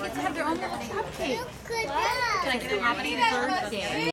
get to have their own little cupcake. Can I get a happy birthday?